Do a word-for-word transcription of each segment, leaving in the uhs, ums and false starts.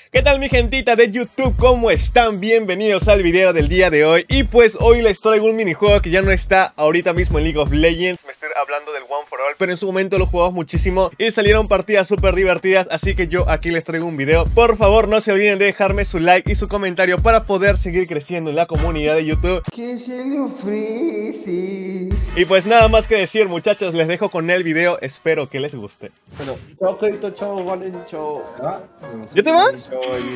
¿Qué tal mi gentita de YouTube? ¿Cómo están? Bienvenidos al video del día de hoy. Y pues hoy les traigo un minijuego que ya no está ahorita mismo en League of Legends. Me estoy hablando del One for All, pero en su momento lo jugamos muchísimo y salieron partidas súper divertidas. Así que yo aquí les traigo un video. Por favor no se olviden de dejarme su like y su comentario para poder seguir creciendo en la comunidad de YouTube. Que se le ofrece. Y pues nada más que decir, muchachos, les dejo con el video. Espero que les guste. Bueno, chao, Credito, chao, Valen, chao. ¿Ah? ¿Ya te vas? Chao, David.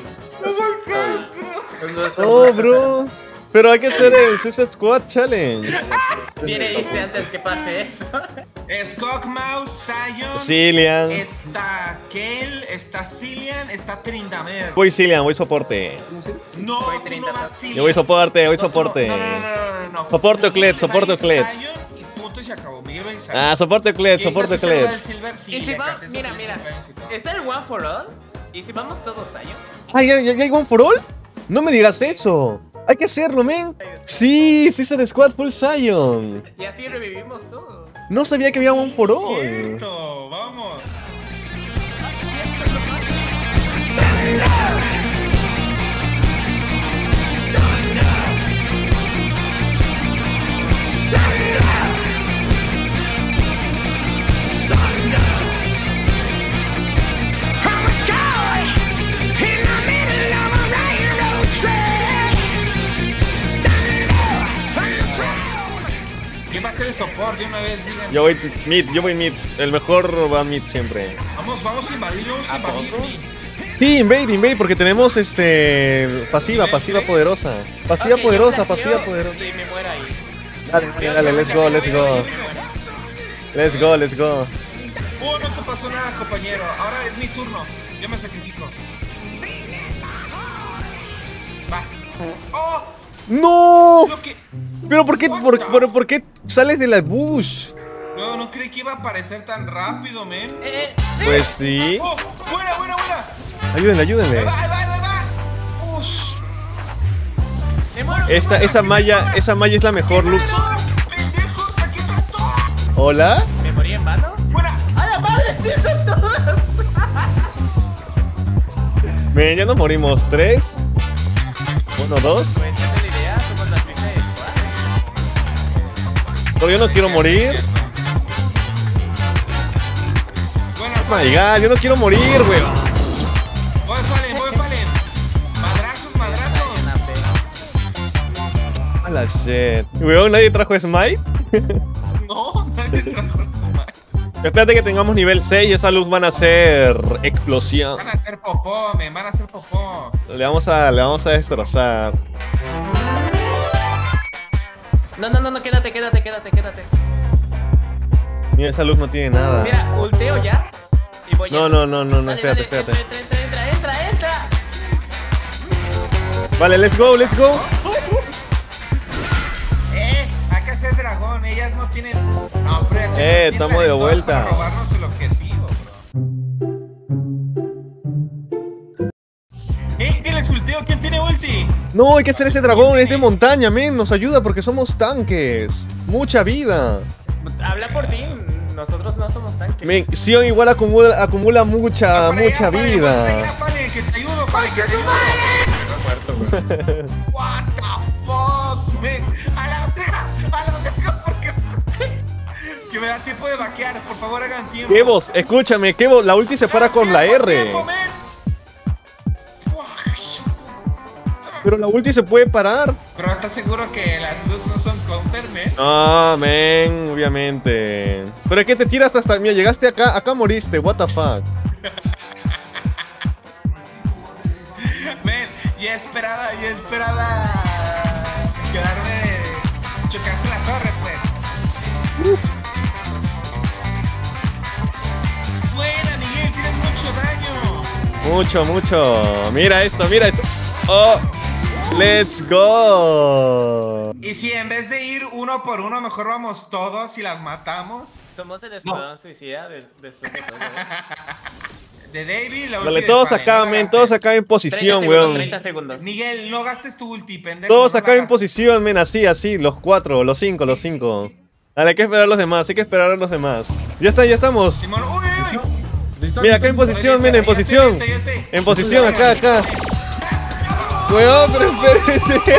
Oh, bro. Pero hay que hacer el Suicide Squad Challenge. Viene irse antes que pase eso. Es Kog'Maw, Sion, Cillian. está Kayle, está Cillian, está Tryndamere. Voy Cillian, voy soporte. No, Voy tú no Tryndamere. vas Cillian. Yo voy soporte, voy No, tú no. soporte. No, no, no, no, no, no. Soporte o Kled, Miguel soporte va a o ir Kled. Sion y punto y se acabó. Miguel va a ir Sion. Ah, soporte Kled, Y soporte entonces se va Kled. el Silver, sí, Y si ya va, canté mira, sobre mira, Silver y todo. está el One for All. Y si vamos todos a ello. Ah, ¿ya, ya, ya hay One for All? No me digas eso. Hay que hacerlo, men. Sí, Suicide Squad Full Sion. Y así revivimos todos. No sabía que había One for Es All. cierto, vamos. ¿Quién va a ser el soporte? Una vez digan. Yo voy mid, yo voy mid. El mejor va mid siempre. Vamos, vamos a invadir, vamos a invadir. Sí, invade, invade, porque tenemos este pasiva, pasiva poderosa. Pasiva Ok, poderosa, yo pasiva flasheo poderosa. Y me muera ahí. Dale, dale, dale, let's go, let's go. Let's go, let's go. Oh, no te pasó nada, compañero. Ahora es mi turno. Yo me sacrifico. Va. ¡Oh! ¡No! Lo que... ¿Pero por qué, por, por, por qué sales de la bush? No, no creí que iba a aparecer tan rápido, men. Eh, Pues sí. ¡Oh! ¡Buena, buena, buena! Ayúdenle, ¡Ahí ayúdenle. va, ahí va, ahí va! ¡Ush! me muero. Esta, esa malla, esa malla es la mejor, Lux. ¡Pendejos! ¡Aquí está todo! ¿Hola? ¿Me morí en vano? ¡Buena! ¡A la madre! ¡Sí son todas! Ven, ya nos morimos. ¿Tres? ¿Uno, dos? Pues esa es la idea. Somos la Suicide Squad. Pero yo no quiero morir. Buena, Oh my god, yo no quiero morir, güey. voy, Fallen, voy, Fallen. Madrazos, madrazos. A la shit. Weón, ¿nadie trajo Smite? No, nadie trajo su madre. Espérate que tengamos nivel seis y esa luz van a ser explosión. Van a hacer popó, me van a hacer popó. Le vamos a, le vamos a destrozar. No, no, no, no, quédate, quédate, quédate, quédate. Mira, esa luz no tiene nada. Mira, ulteo ya. Y voy No, a... no, no, no, no, Dale, espérate, dale, espérate. Entra, entra, entra, entra, entra. Vale, let's go, let's go. Eh, hay que hacer dragón, ellas no tienen. No, hombre, Eh, tienen estamos de talentos vuelta. para robarnos el objetivo, bro. Eh, ¿quién les ulteo? ¿Quién tiene ulti? No, hay que hacer ese dragón, es de montaña, men. Nos ayuda porque somos tanques. Mucha vida. Habla por ti. Nosotros no somos tanques. Men, Sion igual acumula, acumula mucha, Va para allá, mucha Fallen, vida. va para allá, Fallen, que te ayudo, Fallen, que te ayudo. What the fuck, man. A la verga, a la verga, porque. Que me da tiempo de vaquear, por favor hagan tiempo. Kevos, escúchame, Kevo, la ulti se para con la R. Tiempo, man. Pero la ulti se puede parar. Pero ¿estás seguro que las loots no son counter, man? Ah, men, obviamente. Pero es que te tiras hasta. Mira, llegaste acá, acá moriste, what the fuck. Man, ya esperaba, ya esperaba quedarme chocar con la torre, pues. Buena, Miguel, tienes mucho daño. Mucho, mucho. Mira esto, mira esto. Oh, let's go. Y si en vez de ir uno por uno, mejor vamos todos y las matamos. Somos el escuadrón suicida de, después de todo. ¿eh? De David, la ulti Vale, de todos Fallen, acá, no men, gastes. todos acá en treinta posición, segundos, weón. treinta segundos. Miguel, no gastes tu ulti, pendejo. Todos no acá la en gastes. posición, men, así, así, los cuatro, los cinco, los cinco. Dale, hay que esperar a los demás, hay que esperar a los demás. Ya está, ya estamos. Simón, uy, uy, uy. ¿Listo? Mira, ¿Listo? acá en ¿Listo? posición, Listo, mira, en ya estoy, posición. ya estoy, ya estoy. En posición, acá, acá. Weón, pero espérense.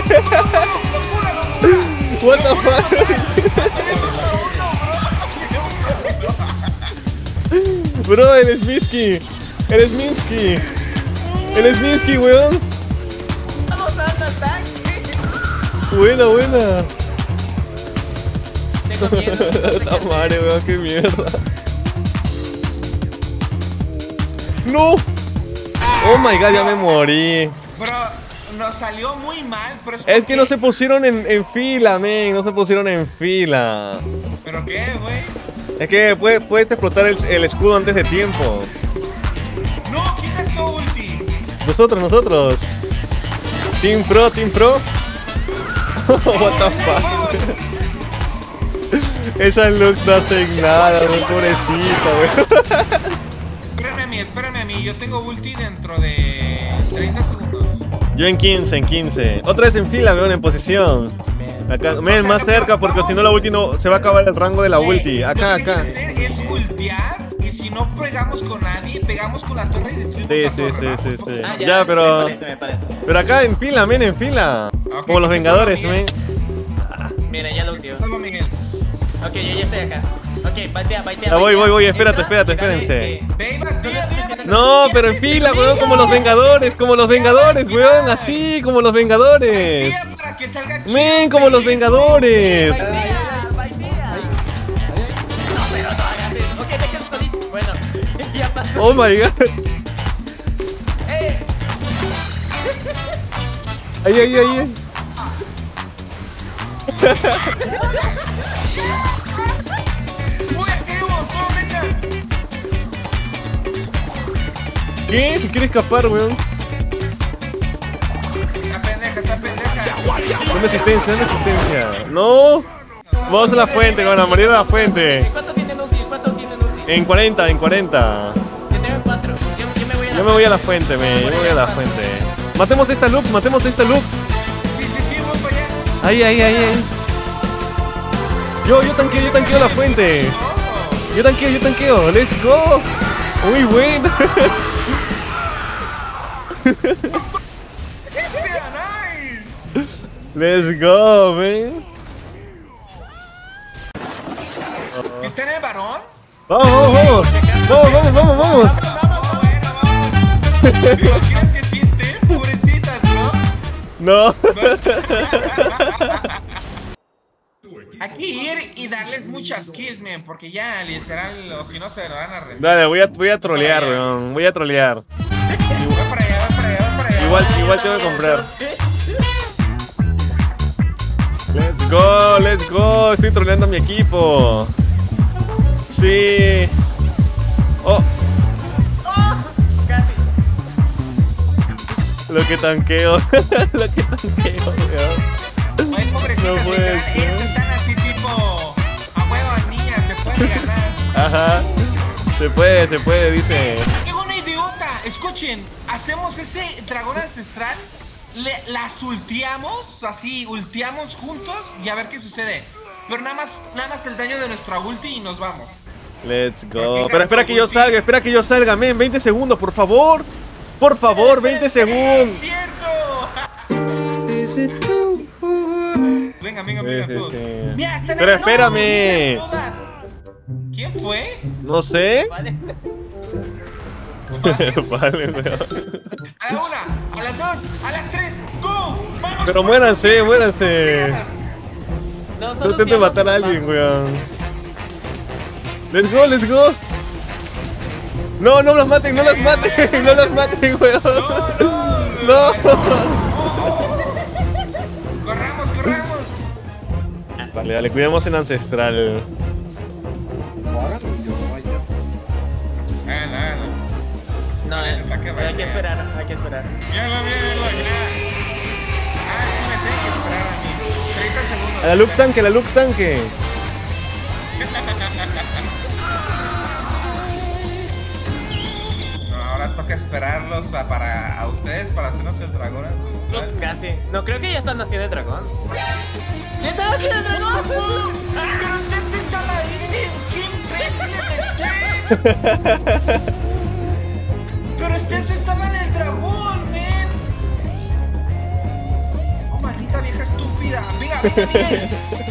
What the fuck. Bro, el Sminsky. El Sminsky. El Sminsky, weón. Vamos a dar ataque. Buena, buena. Tengo miedo. No sé qué La madre, weón, qué mierda. No. Oh my god, ya me morí. Bro, nos salió muy mal, pero es Es que porque- no se pusieron en, en fila, men. No se pusieron en fila. ¿Pero qué, güey? Es que puedes, puedes explotar el, el escudo antes de tiempo. No, quita esto ulti. Nosotros, nosotros. Team Pro, Team Pro. What the fuck. Esa Lux no hace nada, wey, pobrecita, wey. Espérame a mí, espérame a mí. Yo tengo ulti dentro de treinta segundos. Yo en quince, en quince. Otra vez en fila, weón, en posición. Acá, men, más cerca, porque si no la ulti no se va a acabar el rango de la ulti. Acá, Lo que acá. hay que hacer es ultear y si no pegamos con nadie, pegamos con la torre y destruimos Sí, la sí, torre. sí, ¿va? sí, Por sí. favor. Ah, Ya, pero- Me parece, me parece. Pero acá en fila, men, en fila. Ok, Como los que Vengadores, solo men. Mira, ya lo ultió. Solo Miguel. Ok, yo ya estoy acá. Ok, baitea, baitea. Ya voy, baitea. voy, voy, espérate, Entra, espérate, mira, espérense. ve, ve. Ve y batea, ve y batea. No, ¿Qué pero en haces, fila, weón, amigo? como los Vengadores, como los Vengadores, weón, así, como los Vengadores. Batea para que salga chido, Men, como los Miguel. Vengadores. Baitea, baitea. No, pero no hagas eso. Ok, te quedas solito. Bueno, ya pasó. Oh my god. Eh, Ahí, ahí, ahí. Uy, aquí hay un montón, venga. ¿Qué? Se quiere escapar, weón. Está pendeja, está pendeja. Dame asistencia, dame asistencia. No. Vamos a la fuente, con la morir a la fuente. ¿cuánto tienen ulti? ¿Cuánto tienen ulti? En cuarenta, en cuarenta. Yo tengo cuatro. Yo, yo me voy a la Yo me voy a la fuente, me. Yo me voy a la fuente. Matemos esta Lux, matemos esta Lux. Sí, sí, sí, voy para allá. Ahí, ahí, ahí, ahí. Yo, yo tanqueo, yo tanqueo la fuente. Oh. Yo tanqueo, yo tanqueo. Let's go. Muy bueno. Yeah, nice. Let's go, man. ¿Está en el varón? Vamos, vamos, vamos. Vamos, vamos, vamos, vamos. Bueno, vamos. ¿Te imaginas que sí estén? Pobrecitas, bro. No. Hay que ir y darles muchas kills, man, porque ya, literal, o si no se lo van a rendir. Dale, voy a, voy a trolear, weón. Voy a trolear. Voy para allá, voy para allá, voy para allá. Igual, igual tengo que comprar. Let's go, let's go. Estoy troleando a mi equipo. Sí. Oh, Casi. lo que tanqueo. Lo que tanqueo, weón. Ay, pobrecitas, No puede literal, ser. ellas están así tipo, a huevo, niña, se puede ganar. Ajá. Se puede, se puede, dice. Tengo una idiota. Escuchen, hacemos ese dragón ancestral, le, las ultiamos, así, ultiamos juntos y a ver qué sucede. Pero nada más, nada más el daño de nuestra ulti y nos vamos. Let's go. Pero espera que yo salga, espera que yo salga, men. veinte segundos, por favor. Por favor, veinte segundos. ¡Es cierto! Venga, venga, Sí, venga, sí, todos. sí. Mira, están Pero ahí, no, espérame. todas. ¿Quién fue? No sé. Vale. Vale, weón. A la una, a las dos, a las tres, ¡go! ¡Vamos! Pero por muéranse, esas muéranse. piedras. No, No intento matar a alguien, weón. Let's go, let's go. No, no los maten, no los maten, no los maten, weón. No. Corramos, corramos. Dale, dale, cuidemos en Ancestral. Háganlo, háganlo. No, eh, Para que hay vaya. que esperar, hay que esperar. Míralo, míralo, mira. Ah, sí, me tengo que esperar a mí. treinta segundos. A la Lux tanque, la Lux tanque. No, ahora toca esperarlos a, para, a ustedes para hacernos el dragón ancestral. Casi. No, creo que ya están haciendo el dragón. ¡Ya están haciendo el dragón! Pero usted se está ahí. ¿Qué imbécil eres? asistencia estaba en el dragón, men. Oh, maldita vieja estúpida. Venga, venga, Miguel.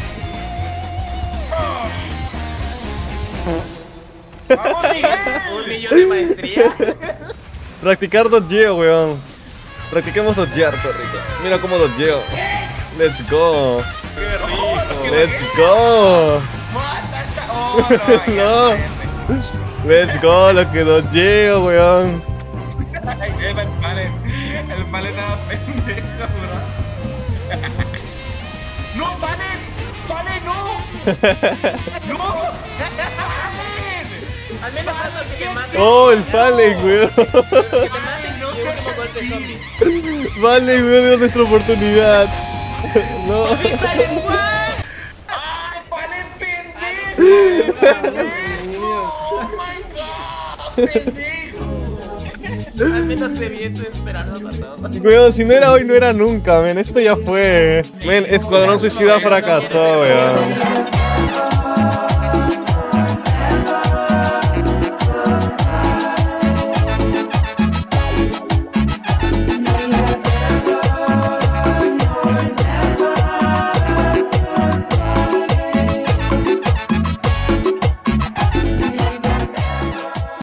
Oh. Vamos, Miguel. Un millón de maestría. Practicar dodgeo, weón. Practiquemos dodgear, perrito. Mira cómo dodgeo. Let's go. Qué rico. Let's go. Mata esta. Oh, no. No. Ya, Let's go, lo que dodgeo, weón. Ay, el Fallen. El Fallen estaba pendejo, bro. ¡No, Fallen! ¡Fallen, no! ¡No! ¡Fallen! Al menos haz lo que te mate. Oh, el Fallen, weón. Que te maten No y seas último golpe así. zombie. Fallen, weón, es nuestra oportunidad. No. ¡Sí sale igual! ¡Ay, Fallen, pendejo! ¡Pendejo! ¡Oh, my God! ¡Pendejo! Al menos debiese esperarnos a todos. Weón, si no era hoy, no era nunca, men. Esto ya fue. Men, Escuadrón Suicida fracasó, weón.